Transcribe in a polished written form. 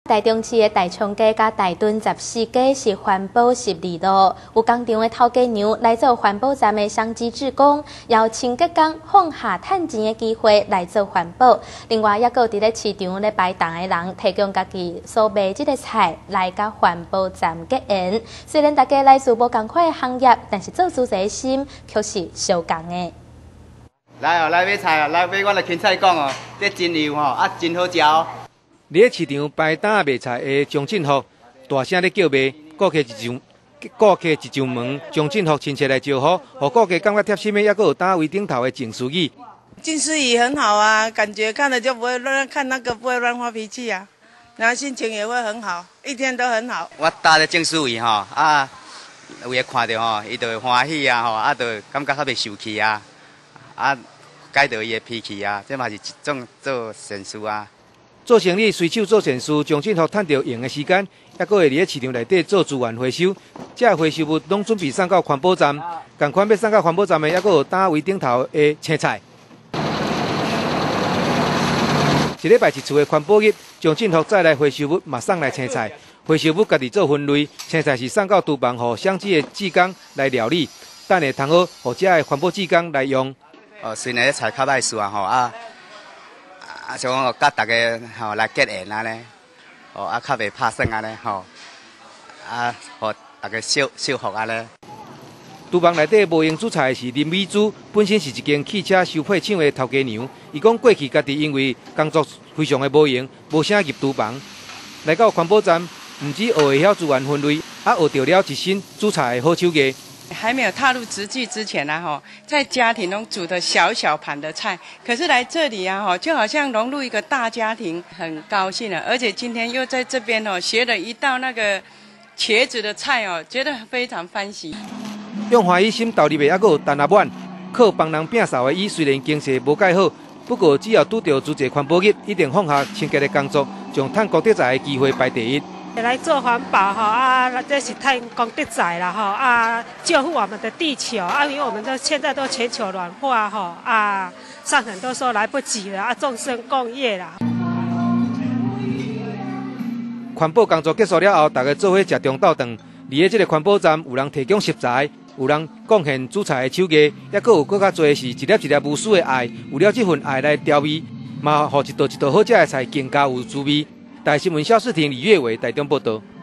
台中市的大昌街甲大墩14街是环保12路，有工厂的头家娘来做环保站的双击志工，邀清洁工放下趁钱的机会来做环保。另外，也有伫咧市场咧摆档的人提供家己所卖即个菜来甲环保站结缘。虽然大家来自无同款的行业，但是做主的心却是相同的。 来哦，来买菜哦，来买我的芹菜讲哦，这真油吼，真好食哦。 伫咧市场摆档卖菜的张振福大声咧叫卖，顾客一上门，张振福亲切来招呼，互顾客感觉贴心的，也阁有单位顶头的静思语。 静思语很好啊，感觉看了就不会乱看那个不会乱发脾气啊，然后心情也会很好，一天都很好。 我搭咧静思语吼，有诶看到吼，伊就会欢喜啊吼，就感觉较袂受气啊，改掉伊诶脾气啊，这嘛是一种做善事啊。 做生意随手做善事，张振福趁着用的时间，也阁会伫咧市场内底做资源回收。这回收物拢准备送到环保站，同款要送到环保站的，也阁有单位顶头的青菜。一礼拜一次的环保日，张振福再来回收物，嘛送来青菜。回收物家己做分类，青菜是送到厨房，互乡志的志工来料理，等下通好互这的环保志工来用。 虽然菜较歹势啊吼像讲甲大家吼来结缘安尼，较袂拍算安尼吼，互大家祝福安尼。 厨房内底无用煮菜的是林美珠，本身是一间汽车修配厂的头家娘。伊讲过去家己因为工作非常的无闲，无啥入厨房，来到环保站，唔止学会晓资源分类，还学到了一身煮菜的好手艺。 还没有踏入职具之前啊，在家庭中煮的小盘的菜，可是来这里啊，就好像融入一个大家庭，很高兴啊！而且今天又在这边学了一道那个茄子的菜觉得非常欢喜。 用欢喜心投入的，还阁有陈阿满，靠帮人摒扫的伊，虽然经济无介好，不过只要拄到主节环保日，一定放下清洁的工作，将赚功德财的机会排第一。 来做环保这是太功德财了救护我们的地球因为我们现在都全球暖化上很多说来不及了众生共业啦。 环保工作结束了后，大家做伙吃中昼顿。伫咧这个环保站，有人提供食材，有人贡献煮菜的手艺，也阁有更较多是一粒一粒无私的爱，有了这份爱来调味，嘛，互一道一道好食的菜更加有滋味。台新闻小视听李月伟台中报道。